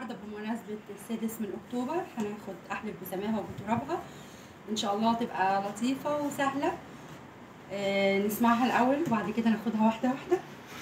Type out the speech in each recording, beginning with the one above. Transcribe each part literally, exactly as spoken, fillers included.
النهارده بمناسبة السادس من أكتوبر هناخد أحلف بسماها وبترابها. إن شاء الله تبقى لطيفة وسهلة. آه نسمعها الأول وبعد كده ناخدها واحدة واحدة.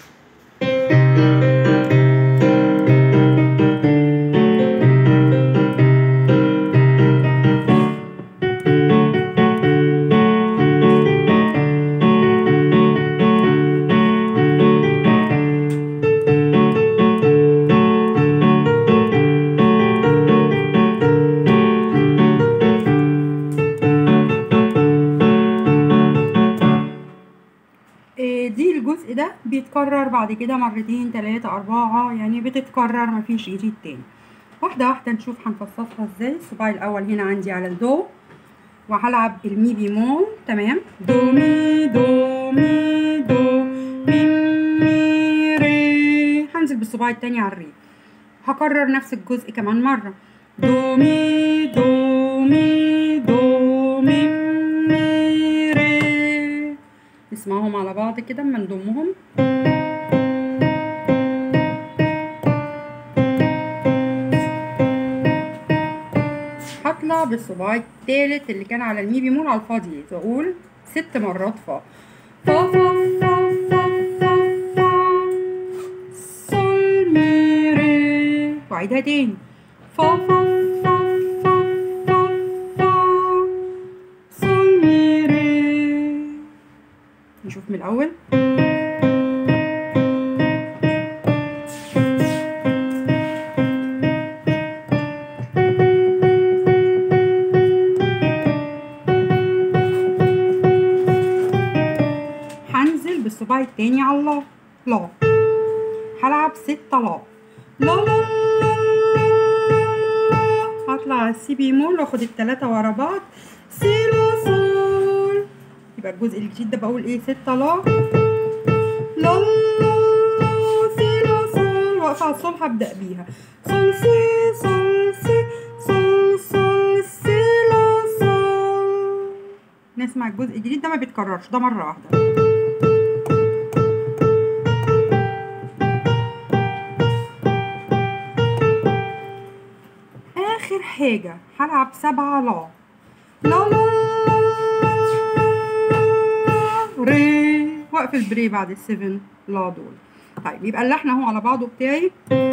دي الجزء ده بيتكرر بعد كده مرتين تلاتة أربعة، يعني بتتكرر مفيش جديد تاني. واحدة واحدة نشوف هنفصصها ازاي. الصباع الأول هنا عندي على الدو، وهلعب المي بيمول. تمام، دو مي دو مي دو مي مي ري. هنزل بالصباع التاني على الري. هكرر نفس الجزء كمان مرة، دو مي دو مي دو مي مي ري. نسمعهم على بعض كده اما نضمهم. هطلع بالصباع التالت اللي كان على المي بيمول على الفا دييز واقول ست مرات فا فا فا فا فا فا فا صول مي ري، واعيدها تاني فا فا فا فا فا فا صول مي ري. نشوف من الأول. هنزل بالصباع التاني على اللا لا، هلعب ستة لا لا لا لا. هطلع على السي بيمول واخد التلاتة ورا بعض سي لا صول. يبقى الجزء الجديد ده بقول ايه؟ ستة لا لا لا سي لا صول. واقفة على الصول هبدأ بيها صول سي صول سي صول صول سي لا صول. نسمع الجزء الجديد ده ما بيتكررش، ده مرة واحدة. آخر حاجة هلعب سبعة لا لا لا ري، واقفل بري بعد السفن لا دول. طيب يبقى اللحن اهو على بعضه بتاعي.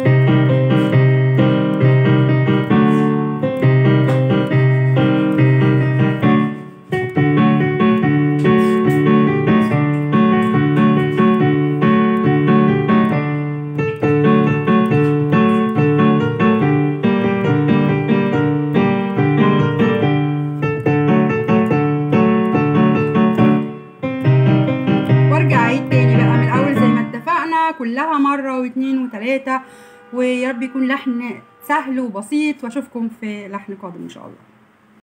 كلها مرة واتنين وتلاتة، ويا رب يكون لحن سهل وبسيط، واشوفكم في لحن قادم ان شاء الله.